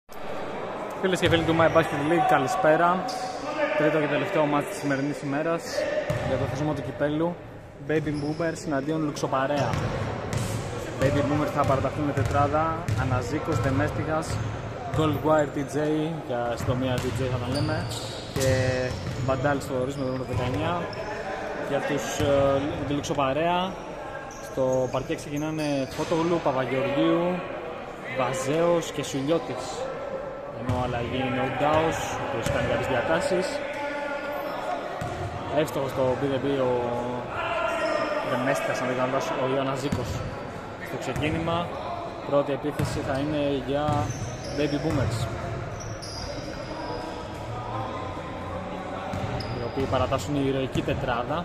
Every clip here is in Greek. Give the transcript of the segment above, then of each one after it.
Φίλες και φίλοι του My Basket League, καλησπέρα. Τρίτο και τελευταίο μάτι της σημερινής ημέρας για το θεσμό του κυπέλου. Baby Boomers εναντίον Λουξοπαρέα. Baby Boomers θα παραταχθούν με τετράδα. Αναζίκος, Δεμέστιχας, Goldwire TJ, για συντομία TJ θα τα λέμε, και Μπαντάλ στο ορίσμα το 19. Για τη Λουξοπαρέα, στο παρκέ ξεκινάνε Φωτογλου, Παπαγεωργίου, Βαζέος και Σουλιώτης. Ενώ αλλαγή είναι ο Ντάος, ο οποίος κάνει κάποιες διατάσεις. Εύστοχος στο BDB ο Δεμέστιχας, αν δεν κάνω λάθος, ο Ιωανναζίκος. Στο ξεκίνημα, πρώτη επίθεση θα είναι για Baby Boomers, οι οποίοι παρατάσσουν η ηρωική τετράδα.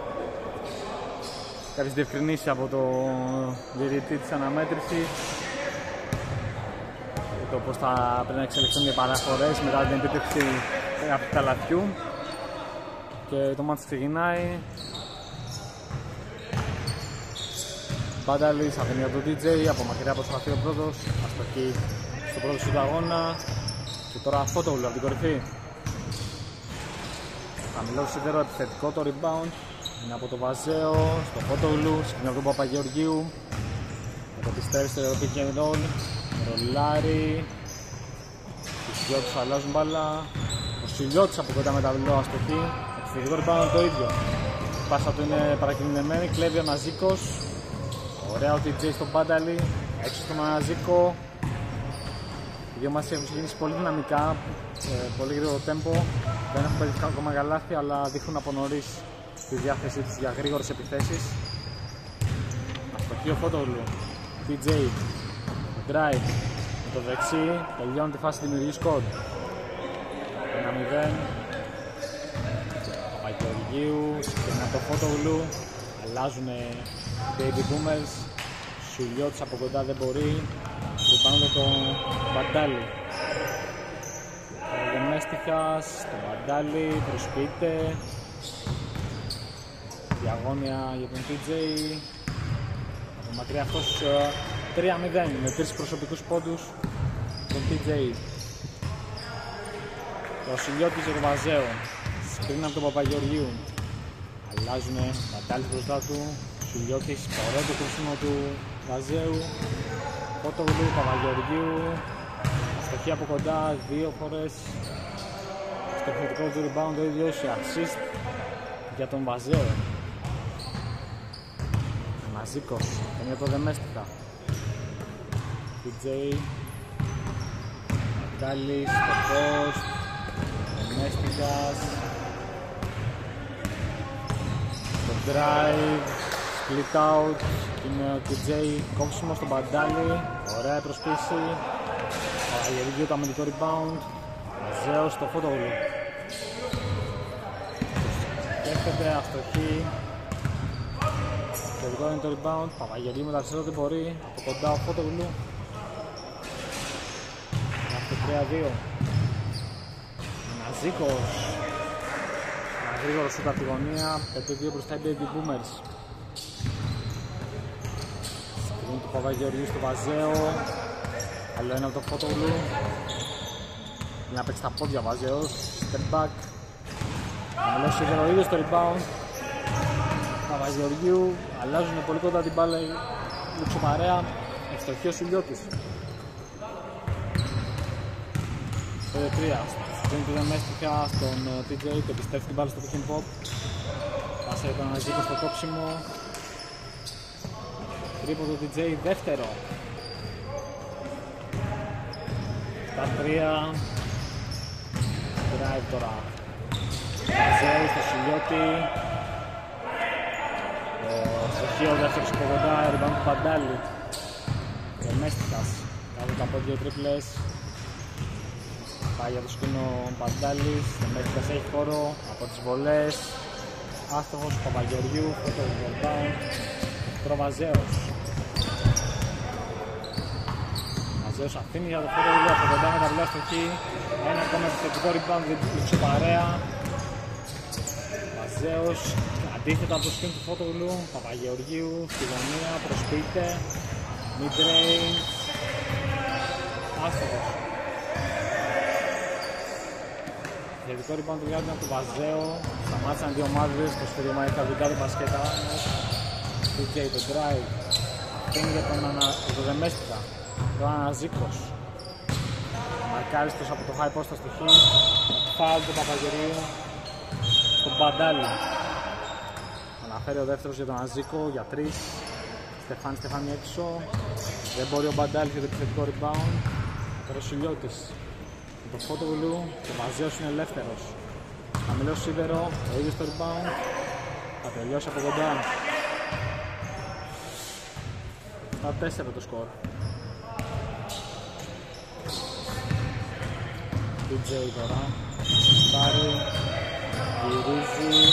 Κάποιες διευκρινήσεις από το διαιτητή της αναμέτρησης, το πώς θα πρέπει να εξελιχθούν οι παραφορές μετά την επίτευξη από καλαθιού. Και το μάτς ξεκινάει. Μπάνταλης αφήνει από τον DJ, από μακριά προσπαθεί ο πρώτος, αστοχή στο πρώτο σου αγώνα. Και τώρα Φωτογλου από την κορυφή. Χαμηλό σίδερο, επιθετικό το rebound. Είναι από το Βαζέο, στο Φωτογλου, συγκινεί από τον Παπαγεωργίου. Με το πιστεύει στο pick and roll. Ρολάρι. Οι Σιλιώτης αλλάζουν μπάλα. Ο Σιλιώτης από κοντά με τα βλό, αστοχή. Επιθετικό rebound το ίδιο. Η πάσα του είναι παρακινημένη, κλέβει ο Αναζίκος. Ωραία ο TJ στον Μπάνταλη, έξω στον Αναζίκο. Οι δύο μας έχουν ξεκινήσει πολύ δυναμικά, πολύ γρήγορο τέμπο. Δεν έχουν πετύχει ακόμα καλάθι, αλλά δείχνουν από νωρίς τη διάθεσή τους για γρήγορες επιθέσεις. Αστοχή ο Φωτογλου. TJ, drive με το δεξί, τελειώνει τη φάση δημιουργεί σκορ. 1-0. Παπαγεωργίου και με το Φωτογλου αλλάζουν Baby Boomers. Σουλιώτης από κοντά δεν μπορεί. Λυπάμαι τον Μπαντάλη. Ο Δεμέστιχας, τον Μπαντάλη, προσποιείται. Διαγώνια για τον TJ. Από μακριά αυτός 3-0 με 3 προσωπικούς πόντους τον TJ. Ο Σουλιώτης και τον Βαζέο σκρίνουν από τον Παπαγεωργίου. Αλλάζουνε, Μπαντάλης μπροστά του. Σουλιώτης, ωραίο το κρούσιμο του Βαζέου. Φωτογλου, Παπαγεωργίου. Αστοχή από κοντά, 2 φορές. Στο επιθετικό του rebound το ίδιο, σε assist για τον Βαζέο. Μαζίκος, και για το Δεμέστιχα. TJ. Μπαντάλης, στο post. Δεμέστιχας. Το drive, split out, είναι ο TJ, κόψιμο στον Μπαντάλη, ωραία προσποίηση. Παπαγεωργίου το αμυντικό rebound, Βαζέος στο Φωτογλου. Έρχεται αστοχή, το δικό είναι το rebound, Παπαγεωργίου μεταξύ ό,τι μπορεί, από κοντά ο Φωτογλου. Αυτό 3-2. Αναζίκος. Γρήγορο σούτ από τη γωνία, 5-2 μπροστά οι Baby Boomers. Σκριν του Παπαγεωργίου στο Βαζέο. Άλλο ένα από το Φωτογλου. Για να παίξει τα πόδια ο Βαζέος. Step back. Αμελώς σίγουρα ο ίδιος στο rebound. Παπαγεωργίου. Αλλάζουν πολύ κοντά την μπάλα η Λουξοπαρέα. Ευστοχή ο Σουλιώτης. 5-3. Πριν του Δεμέστιχα στον TJ, το πιστεύει την μπάλα στο pick and pop. Πάσα για τον Αναζίκο στο κόψιμο. Τρίποντο του TJ, δεύτερο. 7-3. Drive τώρα. Βαζέου στο Σουλιώτη. Στοχείο δεύτερος από κοντά, rebound του Μπαντάλη. Δεμέστιχας, κάτω τα πόδια τρίπλες. Πάει για το σκούνο Μπαντάλης, Δεμέστιχας έχει χώρο από τις βολές. Άστοχος Παπαγεωργίου, φωτο rebound. Βαζέος. Βαζέος αφήνει για το Φωτογλου από κοντά με τα βλά στο χ. Ένα ακόμα επιθετικό rebound για την Λουξοπαρέα. Βαζέος αντίθετα από το σκιν του Φωτογλου. Παπαγεωργίου στη γωνία, προσποιείται. Mid range. Άστοχος. Επιθετικό rebound του Γιάννη από τον Βαζέο. Σταμάτησαν δύο ομάδες, το σφύριο μάλιστα Βιγκάρου Μπασκέτα. TJ το drive. Αφήνει για τον Δεμέστηκα. Τώρα Αναζίκος. Μαρκάριστος από το high post στο χ. Φάουλ του Παπαγεωρίου στον Μπαντάλι. Αναφέρει ο δεύτερος για τον Αναζίκο για 3. Στεφάνη έξω. Δεν μπορεί ο Μπαντάλης για το επιθετικό rebound. Τώρα ο Σιλιώτης με το Φώτογλου. Ο Βαζέος είναι ελεύθερος. Χαμηλό σίδερο, ο ίδιος το rebound. Θα τελειώσει από κοντά. Στα 4 το σκορ. DJ τώρα. Στάρι. Γυρίζει.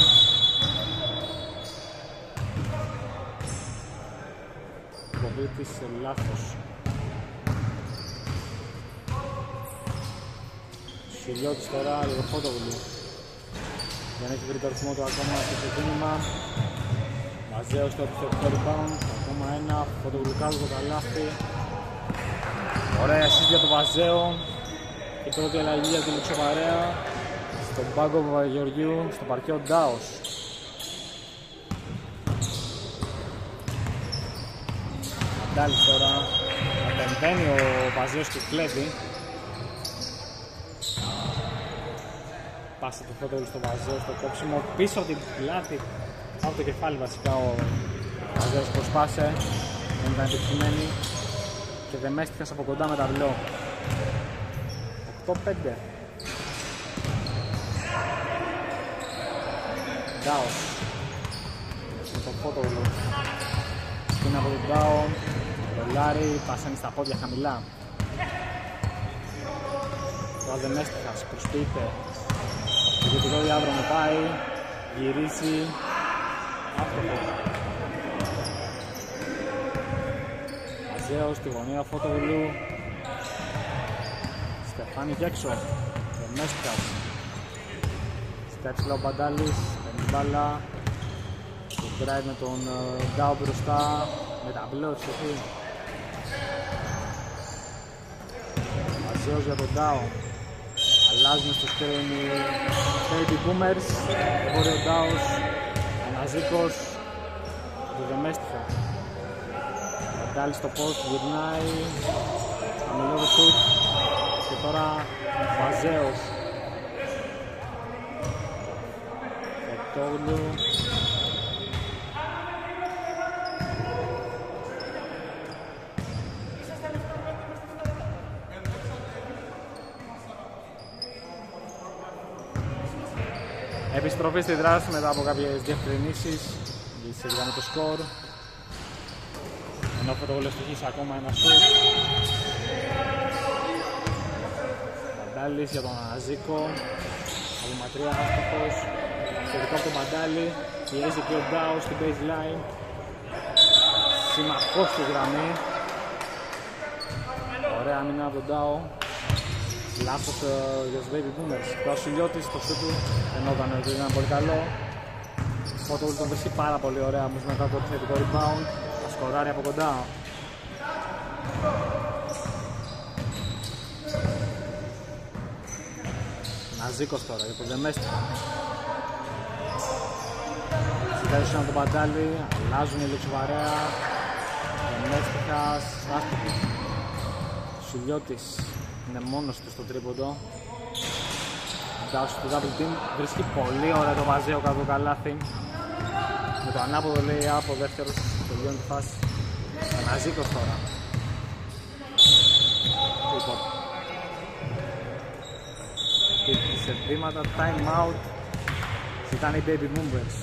Κοβίτης σε λάθος. Σιλιώτης τώρα για το Φώτογλου. Δεν έχει βρει το αριθμό του ακόμα στο ξεκίνημα. Μαζέος στο επιθετικό rebound. Ακόμα ένα. Φωτογλουκάζω το καλάθι. Ωραία εσείς για το Βαζέο. Η πρώτη αλλαγή για τη Λουξοπαρέα. Στον πάγκο Παπαγεωργίου. Στο παρκείο Ντάος. Αντάλης τώρα. Απεμβαίνει ο Βαζέος και κλέβει. Πάσα του Φώτογλου στο Βαζέο στο κόψιμο. Πίσω από την πλάτη. Από το κεφάλι βασικά ο Βαζέος προσπάσε. Δεν ήταν επιτυχημένη. Και Δεμέστηκας από κοντά με ταυλό. 8-5. Ντάος με τον Φώτογλου. Είναι από τον Ντάο. Ρολάρι, πασάνει στα πόδια χαμηλά. Ο Δεμέστηκας προσποιείται. Το δυτικό διάδρομο πάει. Γυρίζει. Άστοχος. Μαζέος στη γωνία Φώτογλου. Στεφάνη και έξω. Δεμέστηκας. Στέψιλα ο Μπαντάλης. Παίρνει μπάλα. Το drive με τον Ντάο μπροστά. Με ταμπλό ψηφί. Μαζέος για τον Ντάο. Αλλάζουμε στο screen οι Baby Boomers. Δεν μπορεί ο Ντάος. Αναζίκος. Το Δεμέστηκα. Μπαντάλης στο post, γυρνάει. Χαμηλό το shoot. Και τώρα Βαζέος. Φωτόγλου. Επιστροφή στη δράση μετά από κάποιες διευκρινήσεις. Γύρισε με το σκορ. Ενώ ο Φωτόγλου στοιχήσει ακόμα ένα σουτ. Μπαντάλης για τον Αναζίκο. Από μακριά άστοχος. Σχετικό από τον Μπαντάλη. Πιέζει και ο Ντάο στην baseline. Συμμαχός στη γραμμή. Ωραία άμυνα από τον Ντάο. Λάθος για τους Baby Boomers. Ο Σιλιώτης στο σούτ του ενόταν ότι ήταν πολύ καλό. Ο Φώτογλου τον βρίσκει πάρα πολύ ωραία όμως μετά το επιθετικό rebound. Θα σκοράρει από κοντά. Ναζίκος τώρα για το Δεμέστηκα. Συντέρωσαν από τον Μπαντάλη. Αλλάζουν οι Λουξοβαρέα. Δεμέστηκας. Άστοχος. Σιλιώτης είναι μόνος του στο τρίποντο. Ντάος του double team. Βρίσκει πολύ ωραία το Βαζέο κάτω το καλάθι. Με το ανάποδο λέει από δεύτερος. Τελειώνει τη φάση. Αναζίκος τώρα. Λοιπόν. Και σε βήματα time out. Ήταν οι Baby Boomers.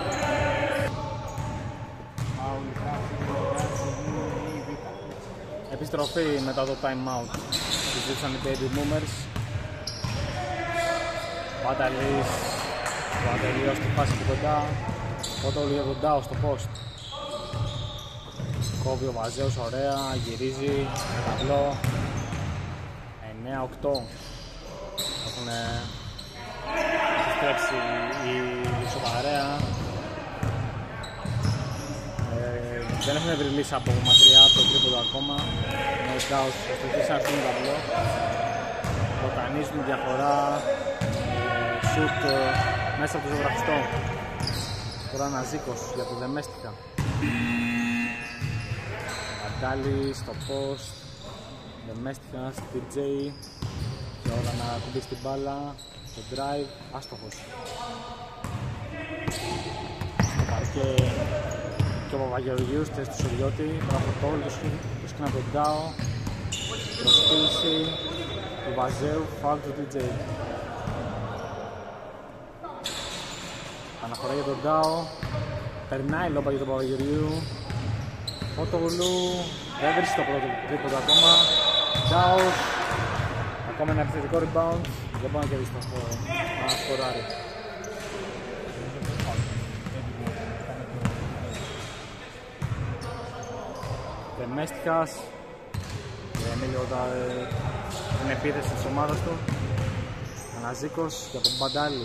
Επιστροφή μετά το time out. Συζήτησαν οι Baby Boomers. Πανταλής. Ο Αντελίος στη φάση του κοντά. Φώτογλου για τον Ντάο στο post. Κόβει ο Βαζέος ωραία. Γυρίζει. Με ταυλό. 9-8. Έχουν επιστρέψει η Λουξοπαρέα. Δεν έχουν βρει λύση από μακριά από το τρίποντο ακόμα. Ο Ντάος προσπαθεί να έρθει με ταυλό. Μποτανίζουν διαφορά. σουτ μέσα από το ζωγραφιστό. Τώρα Ναζίκος για το Δεμέστικα. Βαντάλη στο post. Δεμέστικα, DJ. Και ώρα να κουμπίσει την μπάλα. Το drive, άστοχος. Στο παρκέ και ο Παπαγεωργίου στη θέση του Σιριώτη. Μπράβο το σκήνα από τον Ντάο. Προσποίηση του Βαζέου, φάουλ του DJ. Αναφορά για τον Ντάο. Περνάει λόμπα για τον Παπαγεωργίου. Φωτογλου δεν βρίσκει το πρώτο τρίποντο ακόμα. Ντάος. Ακόμα ένα επιθετικό rebound. Δεν μπορεί να κερδίσει το σκοράρι. Δεμέστικας. Εμίλιο την επίθεση της ομάδας του. Αναζίκος για τον Μπαντάλη.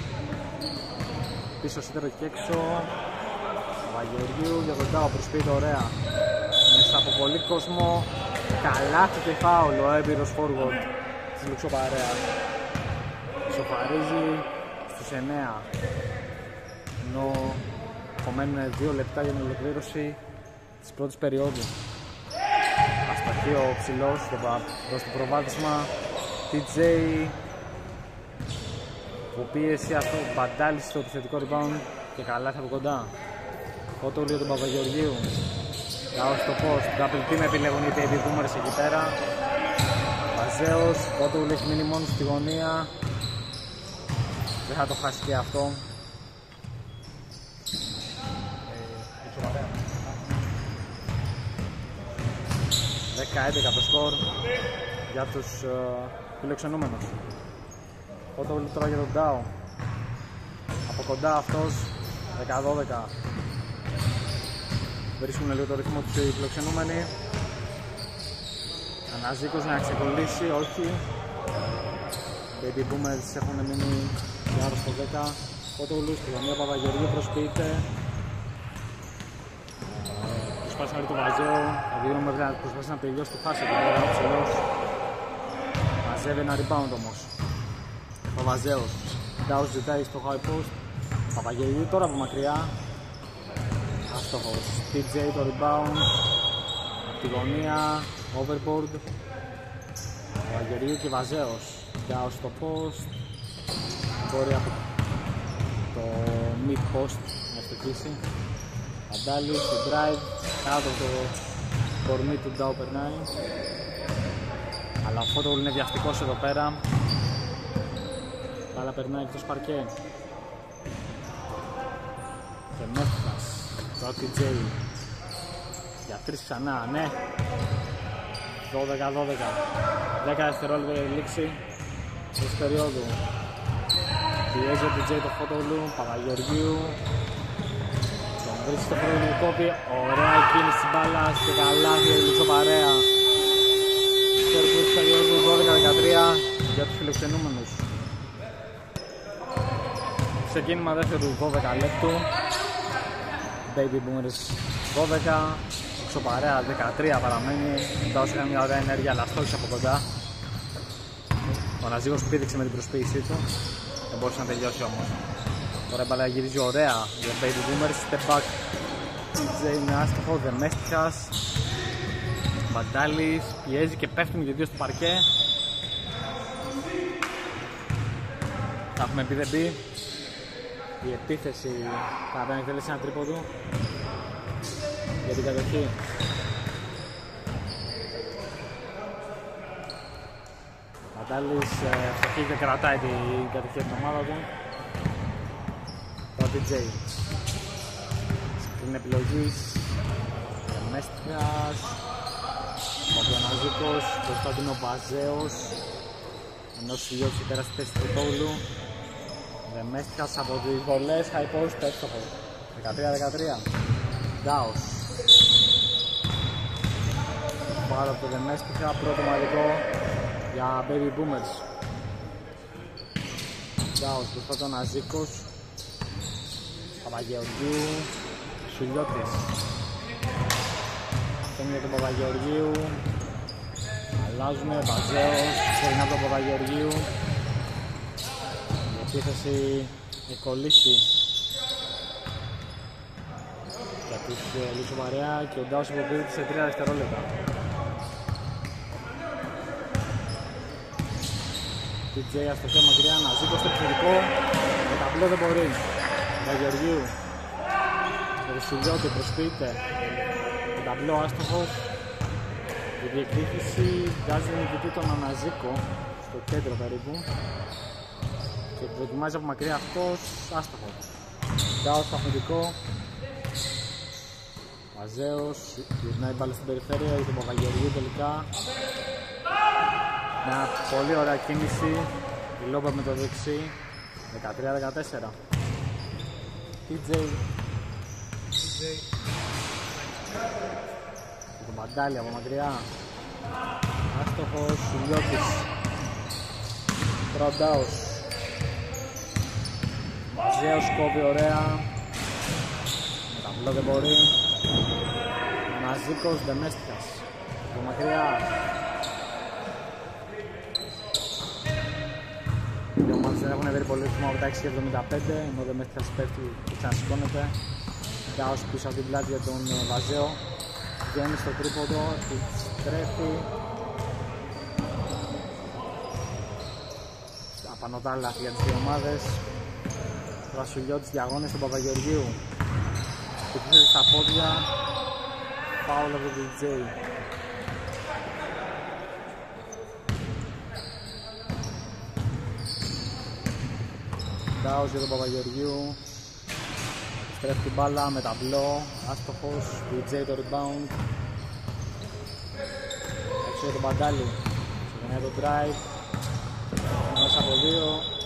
Πίσω σύντερο και έξω. Παπαγεωργίου για τον Τάο, προσποιείται ωραία. Μέσα από πολύ κόσμο. Καλάθι και φάουλ ο έμπειρος forward της Λουξοπαρέα. Σοφαρίζει στους 9. Ενώ απομένουν 2 λεπτά για την ολοκλήρωση της πρώτης περίοδου. Αστοχή ο ψηλός προς το προβάδισμα. TJ που πίεση αυτό, Μπαντάλης στο επιθετικό rebound και καλάθι από κοντά. Φωτογλου για τον Παπαγεωργίου. Κάω στο post, double team επιλέγουν οι baby boomers εκεί πέρα. Βαζέος, Φωτογλου έχει μείνει μόνο στη γωνία. Δεν θα το χάσει και αυτό. 10-11 το σκορ για τους φιλοξενούμενους. Φωτογλου τώρα για τον Ντάο. Από κοντά αυτός, 10-12. Βρίσκουν λίγο το ρυθμό τους οι φιλοξενούμενοι. Αναζίκος να ξεκολλήσει, όχι. Baby Boomers έχουν μείνει και άρα στο 10. Φωτογλου στη γωνία, Παπαγεωργίου προσποιείται. Προσπάθησε να βρει το Βαζέο. Τα δύο νούμερα προσπάθησε να τελειώσει τη φάση. Ο ψηλός μαζεύει ένα rebound όμως. Ο Βαζέος. Ντάος ζητάει στο high post. Παπαγεωργίου τώρα από μακριά. Άστοχος. TJ το rebound. Από τη γωνία. Overboard. Παπαγεωργίου και Βαζέος. Ντάος στο post. Μπορεί από το mid post να ευτυχίσει. Αντάλη στο drive. Κάτω το κορμί του Ντάου περνάει. Αλλά ο Φωτογλου είναι βιαστικός εδώ πέρα. Μπάλα περνάει εκτός παρκέ. Δεμέστικας. Το TJ. Για 3 ξανά, ναι. 12-12. 10 δευτερόλεπτα η λήξη της περίοδου. Πιέζει ο TJ το Φωτογλου. Παπαγεωργίου. Τον βρίσκει στο πρώτο του κόπη. Ωραία κίνηση της μπάλας και καλάθι η Λουξοπαρέα. Σκορπού της περίοδου 12-13 για τους φιλοξενούμενους. Ξεκίνημα δεύτερου 12 λεπτού. Baby Boomers 12. Λουξοπαρέα 13 παραμένει. Μετά όσο είχαν μια ωραία ενέργεια αλλά στόχισε από κοντά. Ο Ναζίγος πήδηξε με την προσποίησή του. Δεν μπορούσε να τελειώσει όμως. Τώρα η μπάλα γυρίζει ωραία για Baby Boomers. Step back. TJ είναι άστοχο. Δεμέστικας. Μπαντάλης πιέζει και πέφτουν και δύο στο παρκέ. Θα έχουμε πει δεν πει. Η επίθεση θα εκτελέσει ένα τρίποντο για την κατοχή. Μπαντάλης φτωχεί και κρατάει την κατοχή από την ομάδα του. Το DJ στην επιλογή Μέστριας, ο Πλαναζίκος, μπροστά του είναι ο Βαζέος, ενώ Σιλιώτης πέρα στη θέση του Φωτογλου. Δεμέστικας από τις βολές, high post, έστοχο. 13-13. Ντάος. Πάρα από το Δεμέστικα, πρώτο μαγικό για Baby Boomers. Ντάος, μπροστά του Ναζίκος. Παπαγεωργίου, Σιλιώτης. Αυτό είναι για τον Παπαγεωργίου. Αλλάζουμε, Βαζέος, ξερινά από τον Παπαγεωργίου. επίθεση εκολύχθη για τους Λύσο Βαρέα και ο Ντάος υποπίπτει σε 3 δευτερόλεπτα. DJ αστοχή μακριά, Ναζίκος στο επιθετικό, το ταμπλό δεν μπορεί. Βαγγεωργίου, το Ρουσουλιώτη προσποιείται, το ταμπλό άστοχος. Η διεκδίκηση βγάζει νικητή τον Αναζίκο στο κέντρο περίπου και δοκιμάζει από μακριά αυτός, άστοχος. Ντάος στο αφεντικό, Μαζέος, γυρνάει πάλι στην περιφέρεια, είχε τον Παπαγεωργίου τελικά. Μια πολύ ωραία κίνηση, η Λόμπα με το δεξί, 13-14. TJ και τον Παντάλη από μακριά, άστοχος, Σουλιώτης, Τροντάος, Μαζέος κόβει ωραία, με τα μπλό δεν μπορεί. Ναζίκος, Δεμέστικας από μακριά. Οι δύο ομάδες δεν έχουν βρει πολύ ρυθμό από τα 6.75, ενώ ο Δεμέστικας πέφτει και ξανασηκώνεται. Ντάος πίσω από την πλάτη για τον Βαζέο, βγαίνει στο τρίποντο, επιστρέφει. Απανωτά λάθη για τις δύο ομάδες. Ο Ρασουλιώτης διαγώνει στον Παπαγεωργίου, χτυπήσε στα πόδια, φάουλ από τον DJ. Ντάος για τον Παπαγεωργίου, στρέφει την μπάλα με ταμπλό, άστοχος, DJ το rebound. Έξω για τον Παντάλη, ξεκινάει το drive, μέσα από δύο.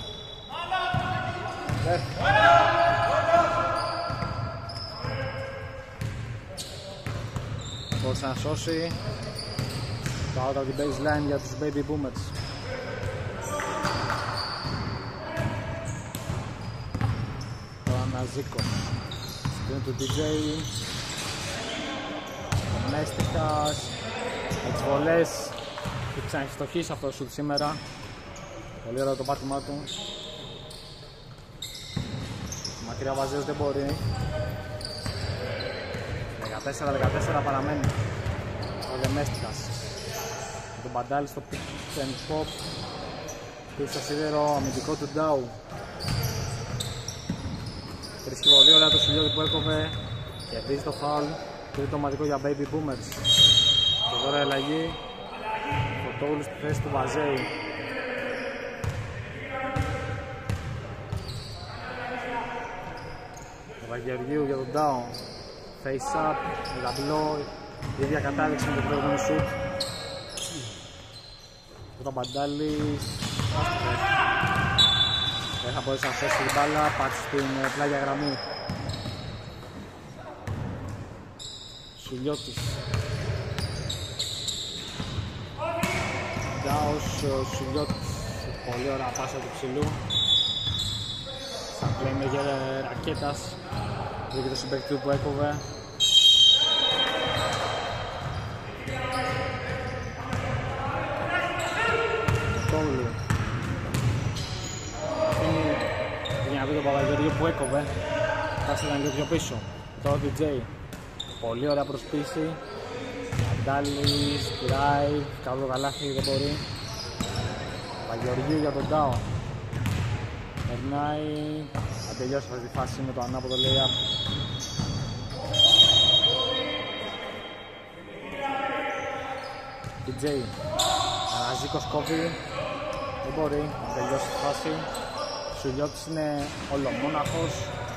Μπορούσε να σώσει το out of the baseline για τους Baby Boomers. Το Αναζίκος στην του DJ, ο Μέστικας με τις βολές και ξαναιστοχίσει αυτό το σουτ σήμερα. Πολύ ωραίο το πάτημά του. Μακριά Βαζέος δεν μπορεί. 14-14 παραμένει ο Δεμέστικας. Τον Παντάλη στο pick and pop. Πίσω στο σίδερο αμυντικό του Ντάου. Βρίσκει πολύ ωραία το Σουλιώτη που έκοβε. Κερδίζει το φάουλ. Τρίτο ομαδικό για Baby Boomers. Και τώρα αλλαγή. Φωτόγλου στη θέση του Βαζέου. Ο Βαγγεωργίου για τον Ντάου. Face up, λαμπλό, η ίδια κατάληξη με το προηγούμενο σουτ. Ο Παντάλης δεν θα μπορέσει να σώσει την μπάλα, πάτησε στην πλάγια γραμμή. Σουλιώτης, Ντάος, Σουλιώτης, πολύ ωραία πάσα του ψηλού. Σαν playmaker ρακέτας, βρήκε το συμπαίχτη του που έκοβε. Τόγλου αφήνει για να βρει τον Παπαγεωργίου που έκοβε. Φτάσει ήταν λίγο πιο πίσω. Τώρα DJ, πολύ ωραία προσπίση. Αντάλης, drive, καλό καλάθι, δεν μπορεί. Παπαγεωργίου για τον Ντάο. Περνάει, θα τελειώσει αυτή τη φάση με το ανάποδο layup. DJ, Αναζίκος κόβει, δεν μπορεί να τελειώσει τη φάση. Σουλιώτης είναι ολομόναχος.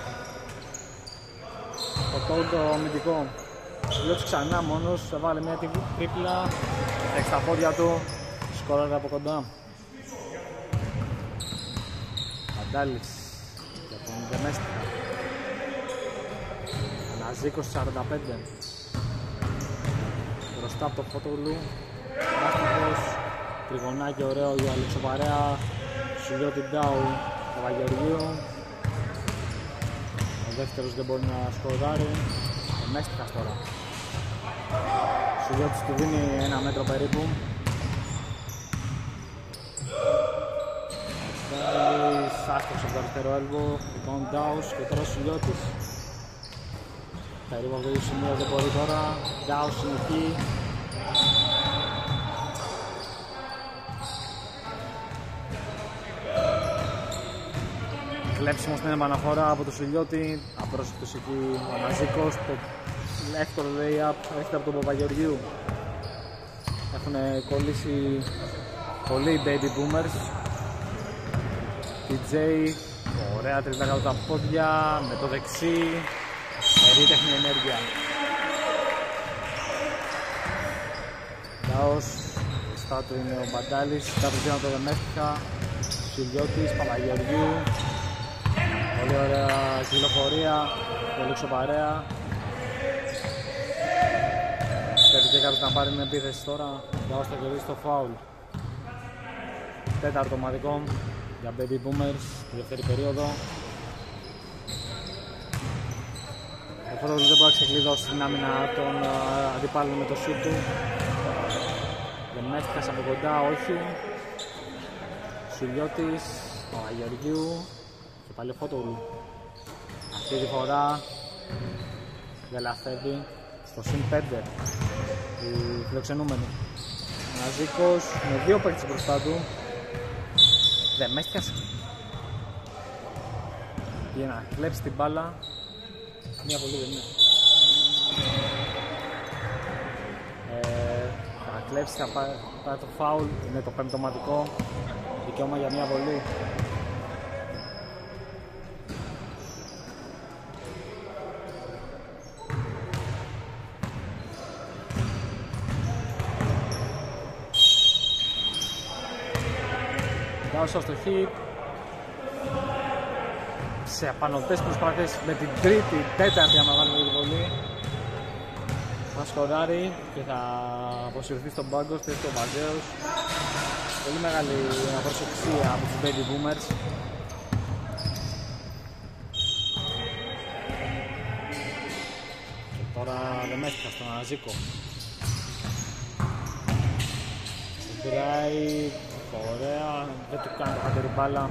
Το αμυντικό. Σουλιώτης ξανά μόνος, έβαλε μια τρίπλα, έχει στα πόδια του, σκόραρε από κοντά. Αντάλης για τον Δεμέστικα. Αναζίκος 45. Μπροστά από το Φωτογλου. Άστοχος. Τριγωνάκι ωραίο για Λεξοπαρέα. Σουλιώτη Ντάου Παπαγεωργίου. Ο δεύτερος δεν μπορεί να σκοράρει. Δεμέστικας τώρα. Σουλιώτης του δίνει 1 μέτρο περίπου. Παπαγιώργης άστοχος από το αριστερό έλβο, λοιπόν Ντάους και τώρα ο Σουλιώτης. Περίπου από το ίδιο σημείο δεν μπορεί τώρα, Ντάους είναι εκεί. Κλέψιμο στην επαναφορά από το Σουλιώτη, απρόσεκτος εκεί ο Αναζίκος, το εύκολο lay-up έρχεται από τον Παπαγεωργίου. Έχουν κολλήσει πολλοί baby boomers. TJ, ωραία τριπλά κάτω τα πόδια, με το δεξί, περίτεχνη ενέργεια. Λαός, στάτου είναι ο Μπαντάλης, κάτω πήραν το Δεμέστικα, Σουλιώτης, Παπαγεωργίου. Πολύ ωραία κυκλοφορία, πολύ ξοπαρέα. Πρέπει και κάποιος να πάρει την επίθεση τώρα, Λαός θα κερδίσει το φάουλ. Τέταρτο ομαδικό για Baby Boomers τη δεύτερη περίοδο. Ο Φωτογλου δεν μπορεί να ξεκλειδώσει την άμυνα των αντιπάλων με το σούτ του. Δεμέστηκας από κοντά, όχι. Σουλιώτης, Παπαγεωργίου και πάλι ο Φωτογλου. Αυτή τη φορά δεν λαθεύει στο συν 5 του φιλοξενούμενου. Ναζίκος με δύο παίκτες μπροστά του. Δεμέστηκας για να κλέψει την μπάλα. Μία βολή δεν είναι. Θα κλέψει, θα πάρει το φάουλ. Είναι το πέμπτο ομαδικό. Δικαίωμα για μία βολή. Όσο στο hit, σε απανωτές προσπάθειες με την τρίτη, τέταρτη άμα βάλουμε την βολή, θα σκοράρει και θα αποσυρθεί στον πάγκο, στέλνει ο Βαζέος. Πολύ μεγάλη προσεξία από τους Baby Boomers. Και τώρα Δεμέστηκα στον Αναζίκο. Drive, ωραία, δεν του κάνει το χατερή μπάλα.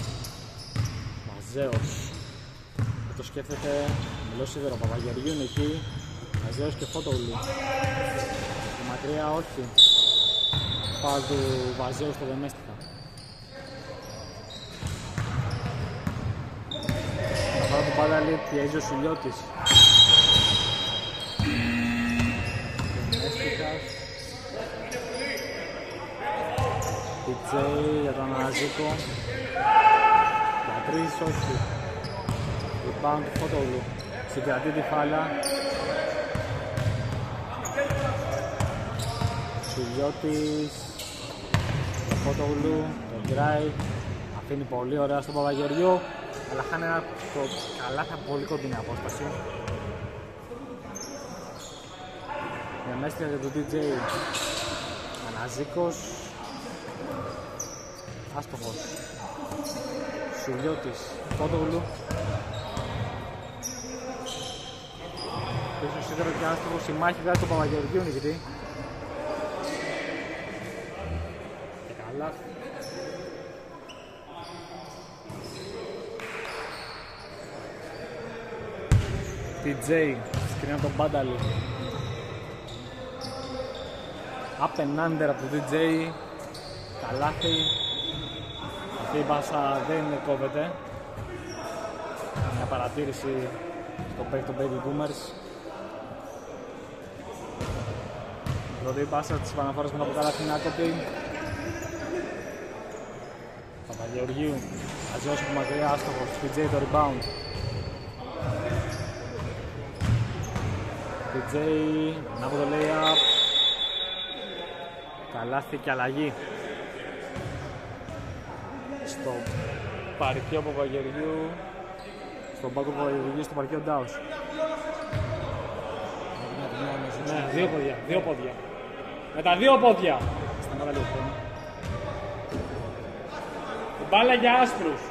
Μαζέος δεν το σκέφτεται, μιλώ σίδερο, Παπαγεωργίου είναι εκεί. Μαζέος και Φωτογλου. Και μακριά όχι. Πάω του Βαζέου στο Δεμέστηκα. Θα πάρω το μπάλα, λέει, πιέζει ο Σουλιώτης. Δεμέστηκας. TJ για τον Αναζίκο. Για τρεις όχι. Rebound του Φωτογλου. Συγκρατεί τη φάλα. Σουλιώτης. Το Φωτογλου. Το drive. Αφήνει πολύ ωραία στον Παπαγεωργίου. Αλλά χάνει ένα καλά, πολύ κοντινή απόσταση. Για μέσα για τον TJ. Αναζίκος. Άστοχος. Σουλιώτης, Φωτογλου. Πίσω σίδερο και άστοχος, η μάχη βγάζει τον Παπαγεωργίου νικητή. Και καλά. TJ, σκρίνει τον Μπάνταλη. Up and under από το TJ. Καλάθι. Αυτή η μπάσα δεν κόβεται. Μια παρατήρηση στο παίκτη των Baby Boomers. Δηλαδή η μπάσα της επαναφοράς μετά από καλάθι είναι άκοπη. Παπαγεωργίου, Αζιός από μακριά, άστοχος, TJ το rebound. TJ, να από το lay-up. Καλάθι και αλλαγή. Στο παρκείο Παπαγεωργίου, στον πάγκο Παπαγεωργίου, στο παρκείο Ντάους. Ναι, δύο πόδια. Με τα δύο πόδια. Σταμάτα λίγο χρόνο. Η μπάλα για άσπρους.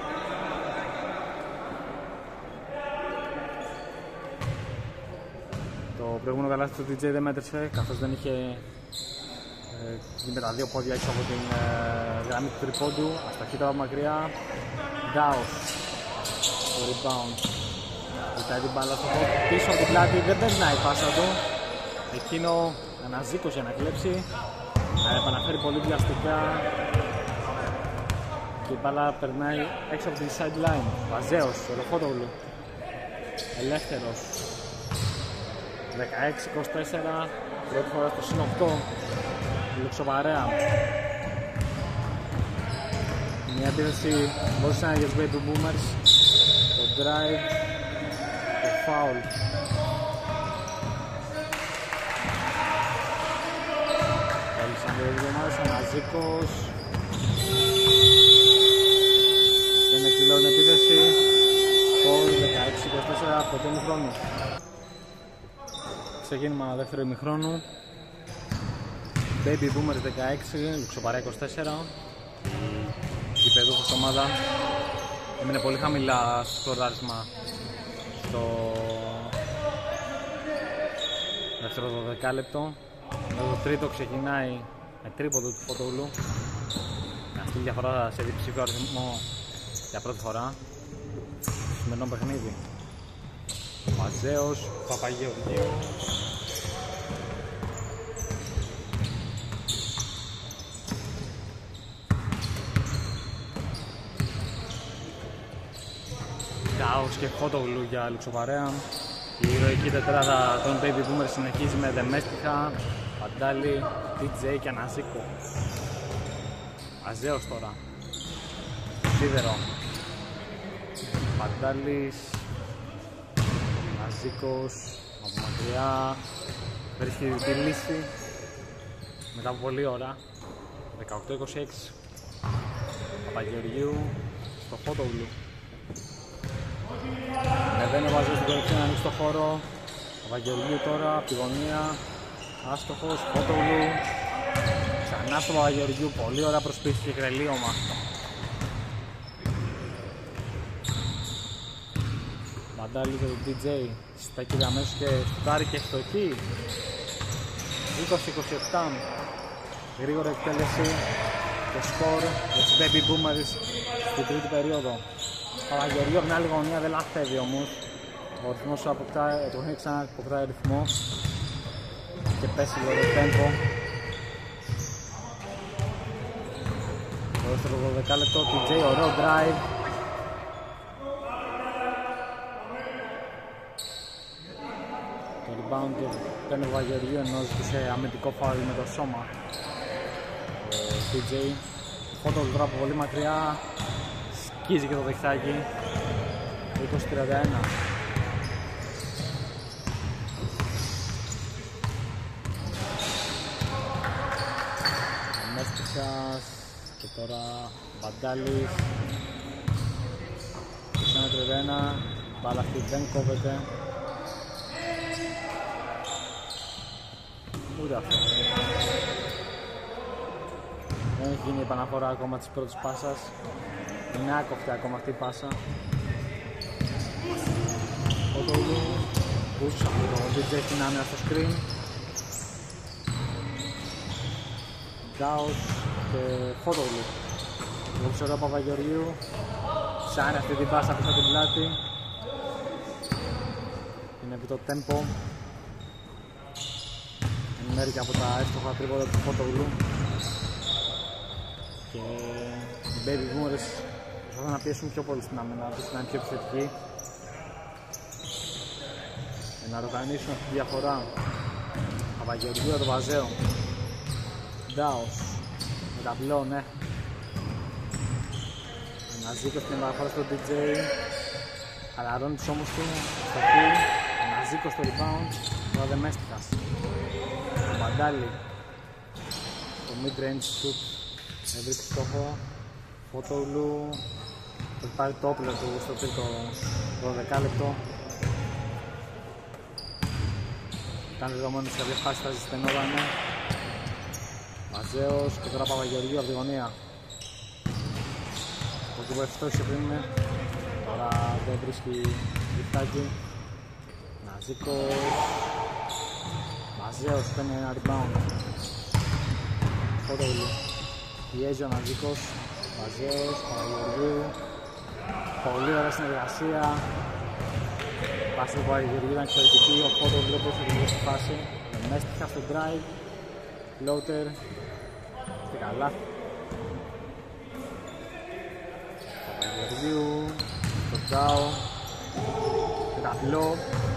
Το προηγούμενο καλάθι του DJ δεν μέτρησε, καθώς δεν είχε με τα δύο πόδια έξω από την γραμμή του τριπόντου, ασταχύτητα από μακριά. Ντάος το rebound, κοιτάει την μπάλα στο πίσω από την πλάτη, δεν περνάει η πάσα του. Εκείνο αναζήκωσε για να κλέψει, αλλά επαναφέρει πολύ βιαστικά και η μπάλα περνάει έξω από την sideline. Βαζέος, Ροφότογλου, ελεύθερος, 16-24, πρώτη φορά στο συν 8, Λουξοπαρέα. Μια επίθεση μπορούσε να γίνει του Boomers, το drive, το foul. Όλησαν δύο εβδομάδες, Αναζήκος και με κλειδώνει επίθεση, σκορ 16-24, πρώτο ημιχρόνου. Ξεκίνημα δεύτερο ημιχρόνου. Baby Boomers 16, Λουξοπαρέα 24. Η παιδούχος ομάδα έμεινε πολύ χαμηλά στο σκοράρισμα στο δεύτερο 12 λεπτό. Το τρίτο ξεκινάει με τρίποντο του Φωτόγλου. Αυτή η διαφορά σε διψήφιο αριθμό για πρώτη φορά στο σημερινό παιχνίδι. Μαζέος, Παπαγεωργίου. Ντάος και Φωτόγλου για Λουξοπαρέα. Η ηρωική τετράδα των Baby Boomers συνεχίζει με Δεμέστιχα, Παντάλη, DJ και Αναζίκο. Μαζέος τώρα, Σίδερο, Παντάλης, Αναζίκος από μακριά, βρίσκει τη λύση μετά από πολλή ώρα. 18-26, Παπαγεωργίου στο Φωτόγλου. Ανεβαίνει ο Βαζέος στην κορυφή να ανοίξει το χώρο. Παπαγεωργίου τώρα, από τη γωνία, άστοχος, Φωτόγλου. Ξανά στο Παπαγεωργίου, πολύ ωραία προσπίση και κρελίωμα. Μαντάλη και το DJ στα κύρια αμέσως και στάρει και φτωχή. 20-27, γρήγορη εκτέλεση και σκορ για τους Baby Boomers στην τρίτη περίοδο. Παπαγεωργίου από την άλλη γωνία δεν λαθεύει όμως. Ο ρυθμός αποκτάει, το παιχνίδι ξανά αποκτάει ρυθμό και πέσει λίγο το τέμπο. Το δεύτερο 12 λεπτό, TJ, ωραίο drive. Το rebound παίρνει ο Παπαγεωργίου ενώ ζήτησε αμυντικό φάουλ με το σώμα. Ο TJ, φώτο τώρα από πολύ μακριά. Σκίζει και το δεχτάκι. 20-31. Μέστικας και τώρα Μπαντάλης. 21-31. Μπάλα αυτή δεν κόβεται. Ούτε αυτό. Δεν έχει γίνει η επαναφορά ακόμα της πρώτης πάσας. Είναι άκοφτη ακόμα αυτή η πάσα. Φωτόγλου, πούσα από το DJ στην άμυνα στο screen. Ντάος και Φωτόγλου. Εγώ ξέρω Παπαγεωργίου. Ψάχνει αυτή την πάσα πίσω την πλάτη. Είναι επί το tempo. Ενημέρει και από τα εύστοχα τρίποντα του Φωτόγλου. Και οι Baby Boomers προσπαθούν να πιέσουν πιο πολύ στην άμυνα τους, να είναι πιο επιθετικοί και να οργανίσουν αυτή τη διαφορά. Παπαγεωργίου το Βαζέο. Ντάος με ταμπλό, ναι. Αναζίκος την επαναφορά στο DJ. Χαλαρώνει τους ώμους του στο χείλ. Αναζίκος στο rebound. Τώρα Δεμέστικας. Το Παντάλι. Το mid-range shoot. Βρίσκει στόχο. Φωτόγλου. Έχει πάρει το όπλο του στο τρίτο 12 λεπτό. Ήταν δεδομένο σε κάποιες φάσεις θα ζητενόταν. Μαζέος και τώρα Παπαγεωργίου από τη γωνία. Το κούμπο ευτόχησε πριν είναι. Τώρα δεν βρίσκει διφτάκι. Ναζίκος. Μαζέος παίρνει ένα rebound. Φωτογλου. Πιέζει ο Ναζίκος, Βαζέος, Παπαγεωργίου. Πολύ ωραία συνεργασία. Πάση του Παπαγεωργίου ήταν εξαιρετική, ο Φωτογλου που έχει στη φάση. Μέστηχα στο drive, floater και καλά. Παπαγεωργίου, το Τζάο, και ταμπλό.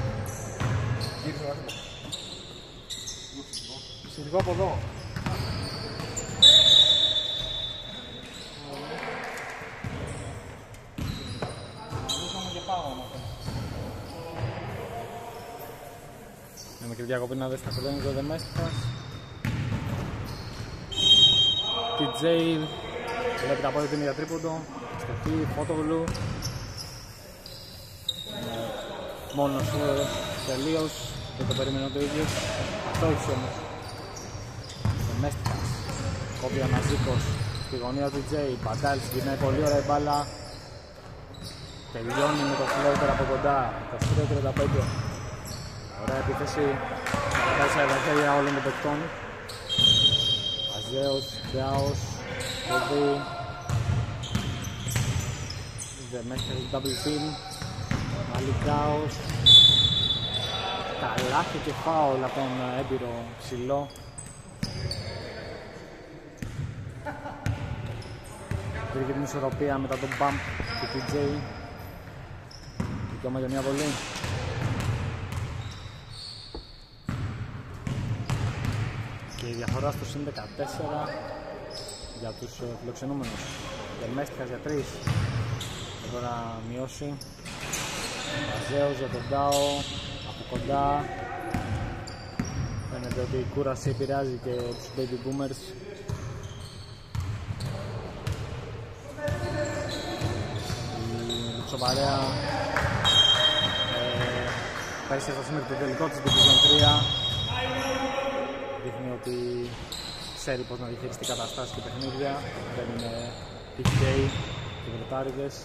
Συνδικό από εδώ. Με μικρή διακοπή να δεις τα χρονικά ο Δεμέστιχας. TJ βλέπει τα πόδια του είναι για τρίποντο. Στοχή, Φωτογλου. Μόνος τελείως, δεν το περίμενε το ίδιος. Ατόχησε όμως. Δεμέστιχας. Κόβει ο Ναζίκος στη γωνία του TJ. Παντάλης γυρνάει πολύ ωραία η μπάλα. Τελειώνει με το floater από κοντά. 23-35. Ωραία επίθεση. Παρατάει τα χέρια όλων των παικτών. Βαζέος, Γκάος, Κόμπι. Δεμέστιχας double team. Πάλι Γκάος. Καλάθι και φάουλ από τον έμπειρο ψηλό. Πήρε και την ισορροπία μετά τον bump του TJ. Δικαίωμα για μια βολή. Και η διαφορά στο συν 14 για τους φιλοξενούμενους. Δεμέστιχας για 3. Τώρα να μειώσει. Βαζέος για τον Ντάο. Από κοντά. Φαίνεται ότι η κούραση επηρεάζει και τους baby boomers. Η Λουξοπαρέα πέρασε μέχρι το τελικό της Division 3. Δείχνει ότι ξέρει πώς να διαχειριστεί καταστάσεις και παιχνίδια. Δεν είναι PK και βρετάριδες.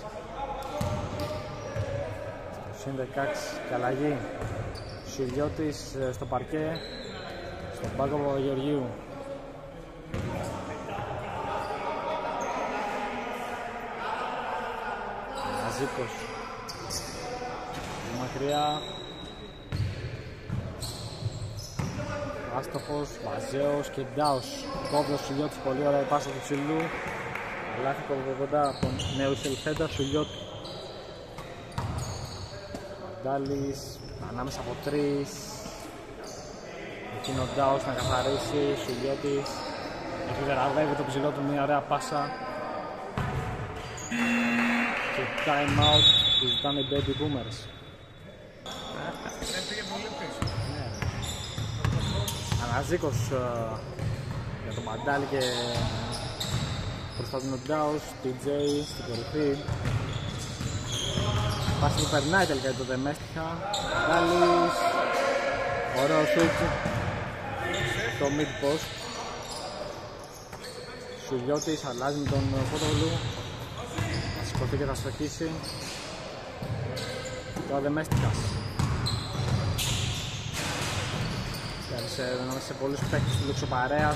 Στο συν 16 και αλλαγή. Σιλιώτης στο παρκέ, στον πάγκο Παπαγεωργίου. Ναζίκος μακριά. Άστοχος, Βαζέος και Γκάος. Κόβει ο Σουλιώτης, πολύ ωραία η πάσα του ψηλού. Λάθηκο από κοντά από τον νέο Σελφέντα, Σουλιώτη. Ντάλης, ανάμεσα από 3. Εκείνο ο Γκάος να καθαρίσει, Σουλιώτης. Έχει βεραδεύει το ψηλό του, μια ωραία πάσα. Και time out που ζητάνε οι baby boomers. Αναζίκος για τον Παντάλη και προς τον Γκάος, TJ στην κορυφή. Πάση που περνάει τελικά το Δεμέστιχα. Παντάλης, ωραίο σουτ στο mid post. Σουλιώτης αλλάζει με τον Φωτογλου. Θα σηκωθεί και θα στοχίσει. Το Δεμέστιχας. Σε πολλούς παίκτες του Λουξοπαρέας.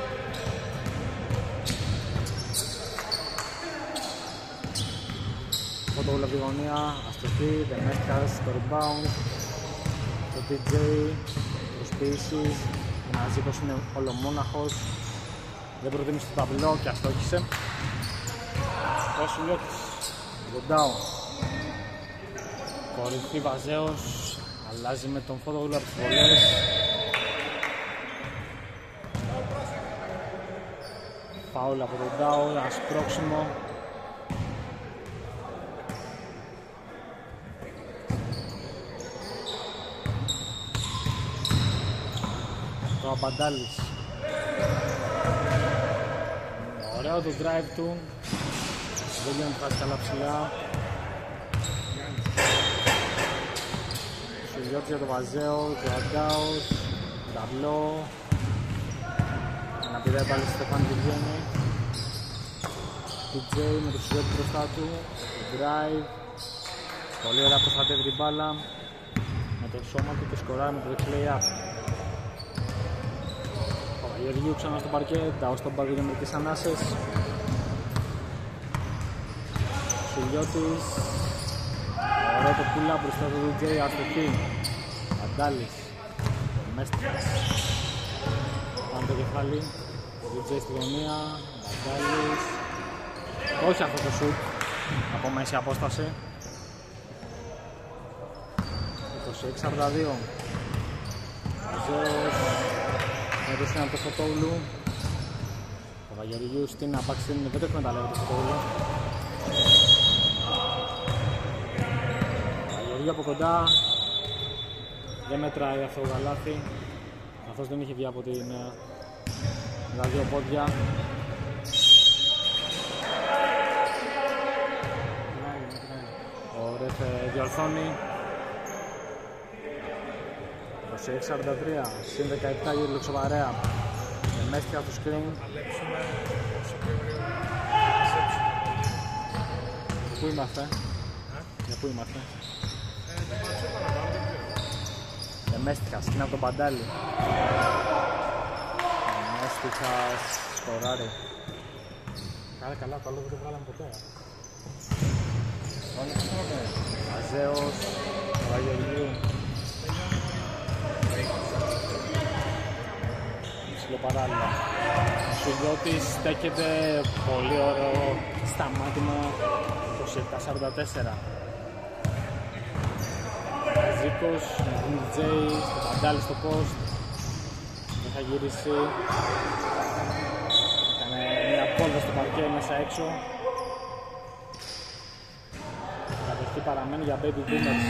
Φωτογλου από τη γωνία, αστοχή, Δεμέστιχας στο rebound. Το TJ, προσποιήσεις, ο Ναζίκος είναι ολομόναχος. Δεν προτείνει στο ταμπλό και αστόχησε. Ο Σουλιώτης, τον down. Κορυφή Βαζέος, αλλάζει με τον Φωτογλου από τις βολές. Φάουλ από τον Ντάο, ένα σπρώξιμο. Το Απαντάλης. Ωραίο το drive του. Δεν γίνεται να φτάσει καλά ψηλά. Σουλιώτης για το Βαζέο, το Αντάος, ταμπλό. Να πειράει πάλι στο Στεφάνι και βγαίνει. TJ με το Σουλιώτη μπροστά του. Drive. Πολύ ωραία προστατεύει την μπάλα με το σώμα του και σκοράρει με το play up. Γεωργίου ξανά στο παρκέ, Ντάος στον πάγκο για μερικές ανάσες. Σιλιώτης. Ωραίο το πουλά μπροστά του DJ, αστοχή. Αντάλης. Μέστικας. Πάνω το κεφάλι. DJ στη γωνία. Αντάλης. Όχι αυτό το σουτ. Από μέση απόσταση. 26-42. Αζέος. Έδωσε από το Φωτόγλου. Ο Παπαγεωργίου στην απάξη δεν το εκμεταλλεύεται το Φωτόγλου. Ο Παπαγεωργίου από κοντά. Δεν μετράει αυτό το καλάθι, καθώς δεν είχε βγει από την με τα δύο πόδια. Ο Ρεφ διορθώνει. 26-43, συν 17 γύρω Λουξοβαρέα. Μέστια του screen. Πού είμαστε? Για πού είμαστε? Μέστιχας, είναι από τον Παντάλη. Μέστιχας, σκοράρει. Καλά, το άλλο δεν το βγάλαμε ποτέ. Αζέος, Παπαγεωργίου. Ψιλοπαράλληλα. Σουλιώτης στέκεται, πολύ ωραίο σταμάτημα. 27-44. Ζήκος, DJ, στο Παντάλη στο post. Δεν θα γυρίσει. Έκανε μια πόλτα στο παρκέ μέσα έξω. Η κατοχή παραμένει για Baby Boomers.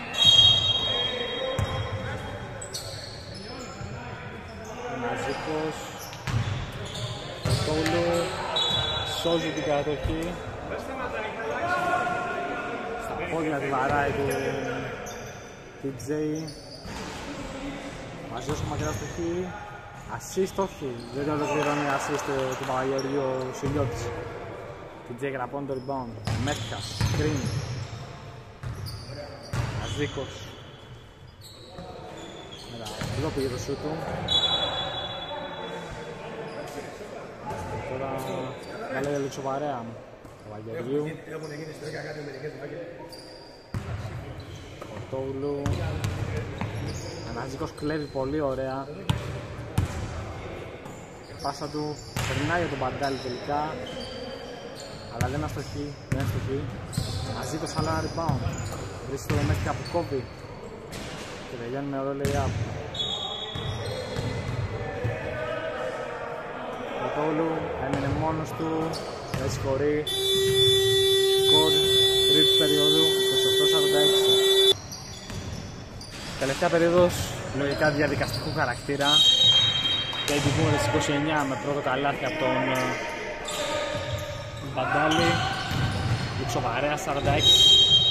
Ζήκος, το Τόλου, σώζει την κατοχή. Στα πόδια τη βαράει του DJ. Μαζί όσο μακριά στο χείλη. Assist όχι, δεν το ολοκληρώνει assist του Παπαγεωργίου ο Σιλιώτης. DJ γραπώνει το rebound. Μέτκας, screen. Αζίκος. Μετά, εδώ πήγε το σούτ του. Τώρα καλή για Λουξοβαρέα Παπαγεωργίου. Τόγλου. Αναζίκος κλέβει πολύ ωραία. Πάσα του περνάει για τον Παντάλη τελικά, αλλά δεν αστοχεί, Αναζίκος αλλά ένα rebound. Βρίσκεται το μέσα από κόβει και τελειώνει με ωραίο lay-up. Ο Τόγλου έμεινε μόνος του, δεν σκορεί. Σκορ τρίτης περίοδου 28-46. Τελευταία περίοδος λογικά διαδικαστικού χαρακτήρα. Και η Boomers 29 με πρώτο καλάθι από τον Παντάλη. Λουξοβαρέα 46.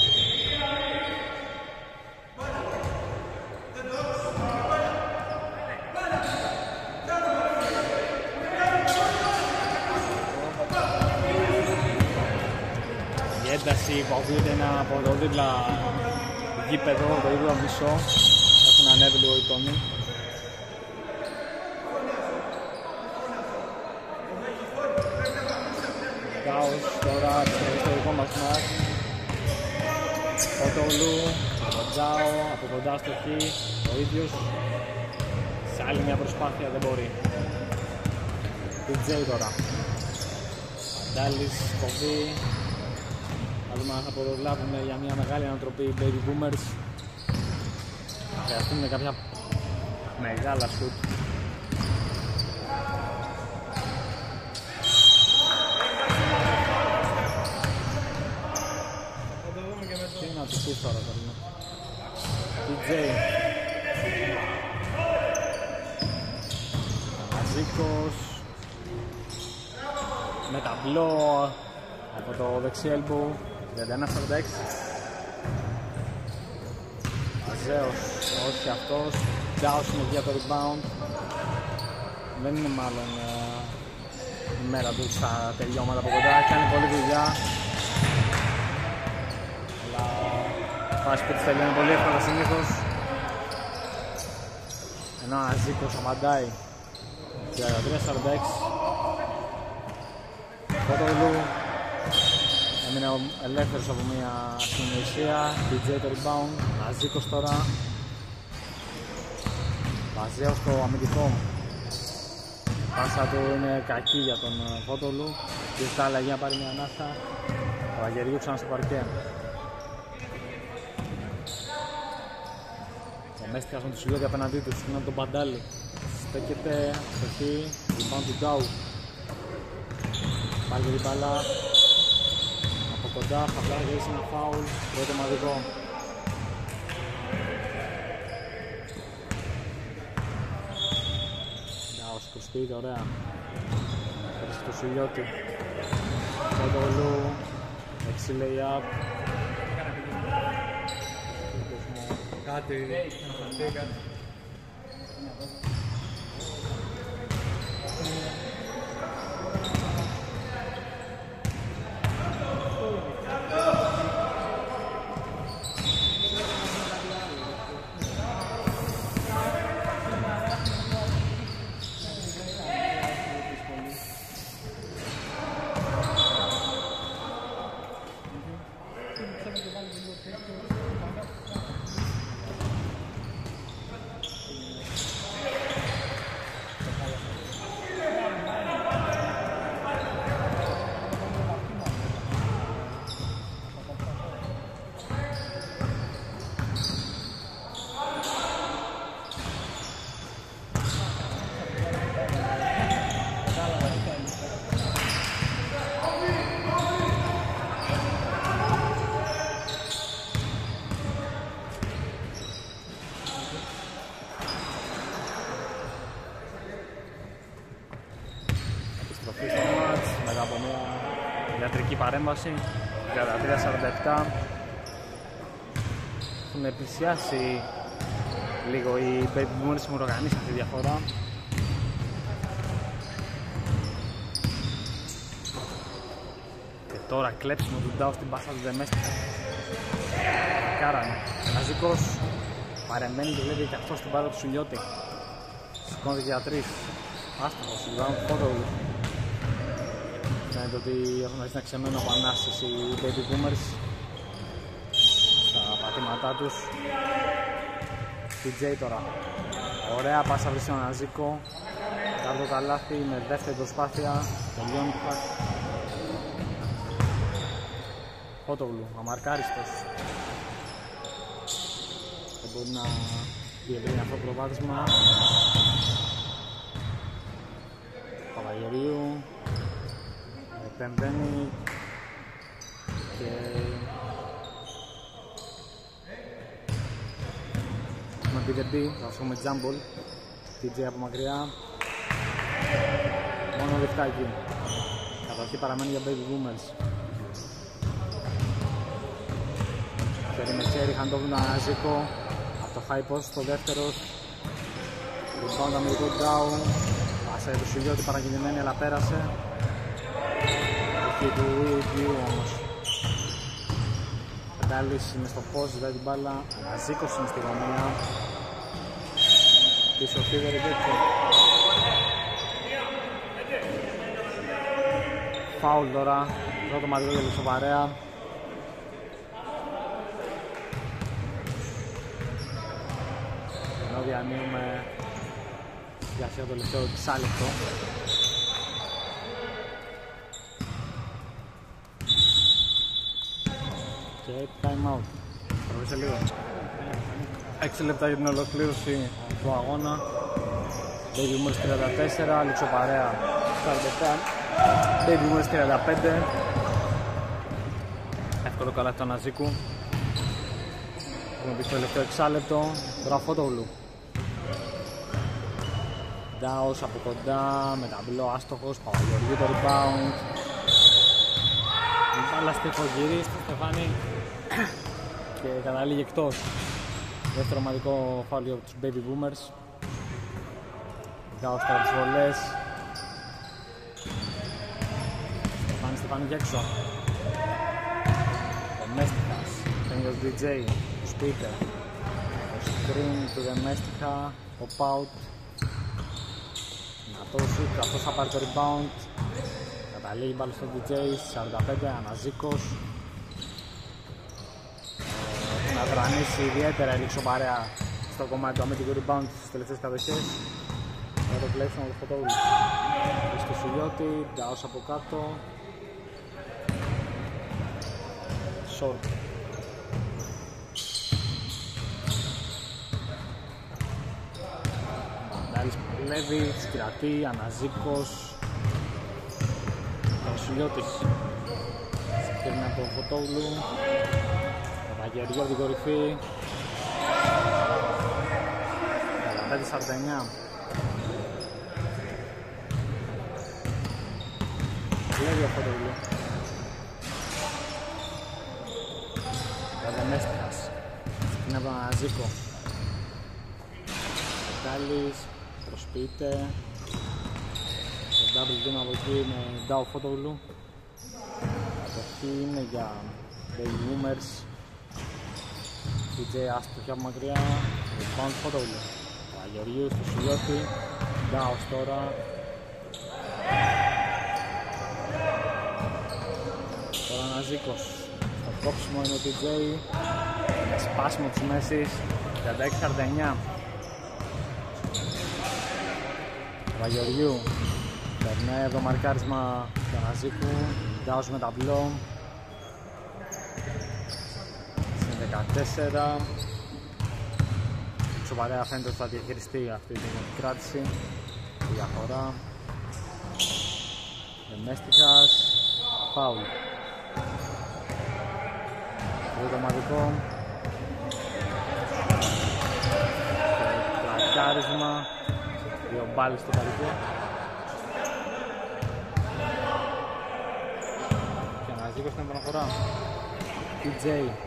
Η ένταση που ακούγεται από το δίπλα γήπεδο, το ίδιο μισό. Έχουν ανέβει λίγο οι τόνοι. Κάος τώρα στο δικό μας μάτς. Φωτόγλου, ο Τζάο, από κοντά στο χ, ο ίδιος. Σε άλλη μια προσπάθεια δεν μπορεί. DJ τώρα. Παντάλης, κοβεί. Θα δούμε αν θα προλάβουμε για μια μεγάλη ανατροπή Baby Boomers. Θα χρειαστούν κάποια μεγάλα σουτ. Τι να τους πεις τώρα τώρα. DJ. Αναζίκος. Με ταμπλό από το δεξί elbow. 31-46. Αζέος, όχι αυτός. Ντάος είναι για το rebound. Δεν είναι μάλλον η μέρα του στα τελειώματα από κοντά. Κάνει πολλή δουλειά. Αλλά φάση που της τελειώνει πολύ εύκολα συνήθως. Ενώ ο Αζίκος απαντάει. 33-46. Φωτογλου έμεινε ελεύθερος από μια συνεργασία. DJ το rebound. Ναζίκος τώρα. Βαζέος στο αμυντικό. Πάσα του είναι κακή για τον Φωτογλου. Και στα αλλαγή να πάρει μια ανάσα. Ο Αγγεριού ξανά στο παρκέ. Ο Μέστιχας με το Σιλιώδη απέναντί του. Είναι τον Παντάλη. Στέκεται στο χ. Rebound του Ντάου. Πάλι την μπάλα. Από κοντά θα βγάλει ένα φάουλ. Πρώτο μαδικό. Ντάου στο σπίτι, ωραία. Έρχεται το Σιλιώτη. Φωτογλου. 6 lay-up. Κάτι. Μετά από μια ιατρική παρέμβαση 33-47. Έχουν πλησιάσει λίγο οι Baby Boomers, έχουν οργανίσει αυτή τη διαφορά. Και τώρα κλέψιμο του Ντάου στην πάσα του Δεμέστικα. Κάραν, Ναζικός παρεμμένει και βλέπει και αυτό στην μπάλα του Σουλιώτη. Σηκώνεται για 3. Άστοχος, λιγάνω Φωτογλου. Φαίνεται ότι έχουν αρχίσει να ξεμένουν από ανάσταση οι Baby Boomers στα πατήματά τους. DJ τώρα. Ωραία πάσα βρίσκει τον Ναζίκο. Κάτω το καλάθι με δεύτερη προσπάθεια. Τελειώνει το φάκ. Φωτογλου, αμαρκάριστος. Δεν μπορεί να διευρύνει αυτό το προβάδισμα. Παπαγερίου επεμβαίνει και με BDB, θα ασχολούμε τζάμπολ. TJ από μακριά. Μόνο λεφτάκι. Καταρχή παραμένει για Baby Boomers. Χέρι με χέρι, χαντόβουν ένα Ναζίκο. Από το high post στο δεύτερο. Rebound αμερικό down. Πάσα του Σιλιώτη παραγγελμένη αλλά πέρασε. Εκεί του ίδιου όμως. Πεντάλης είναι στο post, ζητάει την μπάλα. Ναζίκος είναι στη γωνία. Πίσω φίδερη τέτοιο. Φάουλ τώρα. Πρώτο μαδικό για Λουξοβαρέα. Ενώ διανύουμε για αυτό το τελευταίο εξάλεπτο. Και time out. Προχωρήσε λίγο. 6 λεπτά για την ολοκλήρωση του αγώνα. Baby Boomers 34, Λουξοπαρέα 47. Baby Boomers 35. Εύκολο καλάθι του Ναζίκου. Έχουμε πει στο τελευταίο εξάλεπτο. Τώρα Φωτογλου. Ντάος από κοντά, με ταμπλό άστοχος, Παπαγεωργίου το rebound. Η μπάλα στιχογυρίζει στο στεφάνι και καταλήγει εκτός. Δεύτερο ομαδικό φάουλ για τους Baby Boomers. Ντάος τώρα τις βολές. Στεφάνι και έξω. Ο Μέστιχας, παίρνει το DJ, ο Speaker. Το screen του Δεμέστιχα, ο Pout. αυτός θα πάρει το rebound. Καταλήγει πάλι στο DJ, 45, Αναζίκος. Έχουν αδρανίσει ιδιαίτερα η Λιξοπαρέα στο κομμάτι του αμυντικού rebound στις τελευταίες κατοχές. Θα το κλέψουμε από το Φωτόγλου. Στο Σουλιώτη, Ντάος από κάτω. Short. Μαντάλης Λέβη, Σκυρατή, Αναζίκος. Ο Σουλιώτης συγχαίρει από τον Φωτόγλου. Παπαγεωργίου από την κορυφή. 45-49. Λέβη ο Φωτόγλου. Ραδεμέστικας. Ξεκινά από τον Αναζίκο. Μαντάλης προσποιείται. Το double team από εκεί με Ντάο Φωτόγλου. Κατοχή είναι για Baby Boomers. DJ άστοχη από μακριά. Rebound Φωτόγλου. Παγεωργίου στο Σουλιώτη. Ντάος τώρα. Τώρα Αναζίκος. Στο κόψιμο είναι ο DJ. Με σπάσιμο της μέσης. 36-49. Παγεωργίου. Περνάει εδώ μαρκάρισμα του Αναζίκου. Ντάος με ταμπλό. Στην 14. Σοβαρέα φαίνεται ότι θα διαχειριστεί αυτή την κράτηση. Τη διαφορά. Δεμέστικας. Φάουλ. Τρίτο μαδικό. Πλακάρισμα. Δύο μπάλες στο παλικό. Και Αναζίκος στην επαναφορά. TJ.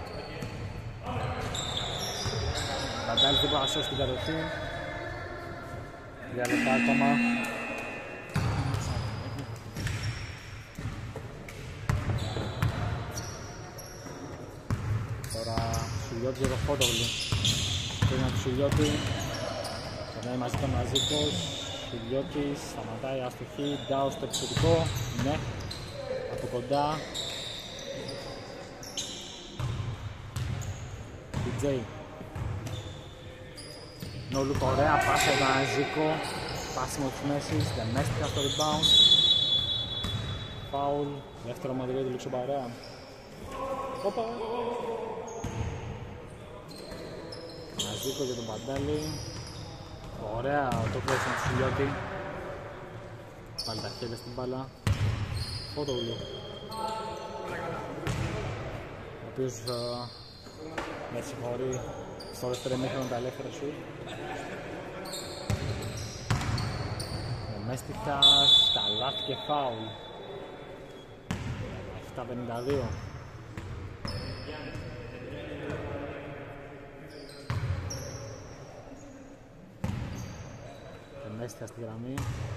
Μαντάλης δεν μπορεί να σώσει την κατοχή. 2 λεπτά ακόμα. Τώρα Σουλιώτης για το Φώτογλου. Πριν από το Σουλιώτη. Περνάει μαζί τον Αναζίκος. Σουλιώτης σταματάει αστοχή. Ντάο στο επιθετικό. Ναι. Από κοντά. DJ. Νόλου ωραία, πάσα από τον Αναζίκο. Πάσιμο της μέσης, Δεμέστικα στο rebound. Φάουλ, δεύτερο μαδικό του Λιξοπαρέα. Όπα! Αναζίκο για τον Παντάλη. Ωραία, το κλέψιμο του Σουλιώτη. Πάλι τα χέρια στην μπάλα. Φωτόγλου. Ο οποίος με συγχωρεί στο δεύτερο ημίχρονο τα ελεύθερα σου. Δεμέστικας, καλάθι και φάουλ. 7-52. Δεμέστικα στη γραμμή.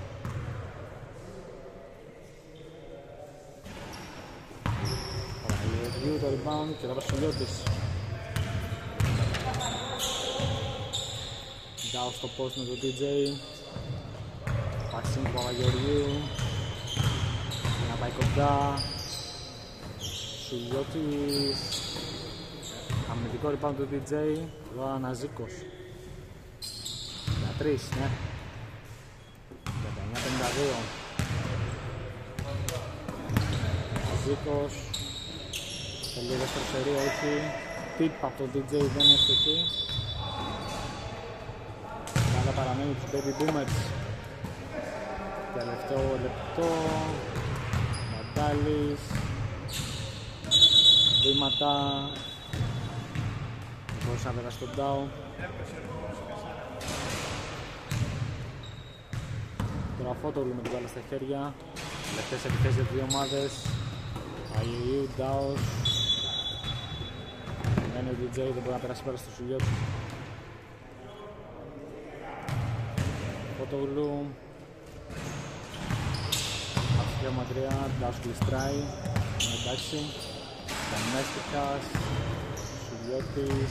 Παραγγελίου το rebound και τώρα Σουλιώτης. Ντάο στο post με το DJ. Παξίνη του Παπαγεωργίου. Για να πάει κοντά. Σουλιώτης. Αμυντικό rebound του DJ. Εδώ Αναζίκος. 13, ναι. 19-52. Αναζίκος. Τελεί δεύτερο σερί, όχι. Τίπ από το DJ δεν είναι ευτυχή. Πάντα παραμένει τους Baby Boomers. Τελευταίο λεπτό. Μαντάλης. Βήματα. Μπορούσε να περάσει τον Ντάο. Τώρα Φώτογλου με την μπάλα στα χέρια. Τελευταίες επιθέσεις για τις δύο ομάδες. Αγιου, Ντάος. Μένει ο DJ, δεν μπορεί να περάσει πέρα στο Σουλιώτη. Φώτογλου. Από πιο μακριά, Ντάος κλειστράει. Εντάξει. Δεμέστικας. Σουλιώτης.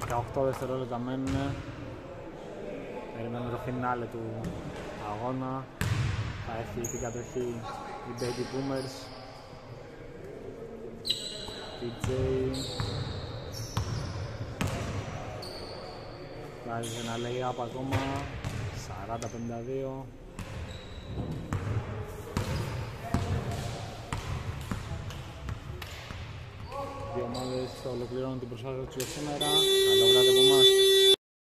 18 δευτερόλεπτα μένουν. Περιμένουμε το φινάλε του αγώνα. Θα έχει την κατοχή οι Baby Boomers. TJ βάζει ένα lay-up ακόμα. 40-52. Δύο ομάδες ολοκληρώνουν την προσπάθεια τους για σήμερα. Καλό βράδυ.